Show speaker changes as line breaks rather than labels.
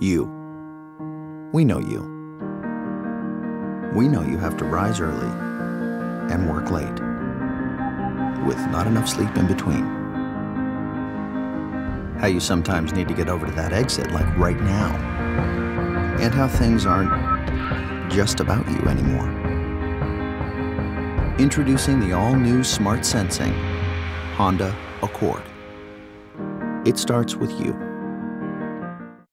You. We know you. We know you have to rise early and work late, with not enough sleep in between. How you sometimes need to get over to that exit, like right now. And how things aren't just about you anymore. Introducing the all-new smart sensing Honda Accord. It starts with you.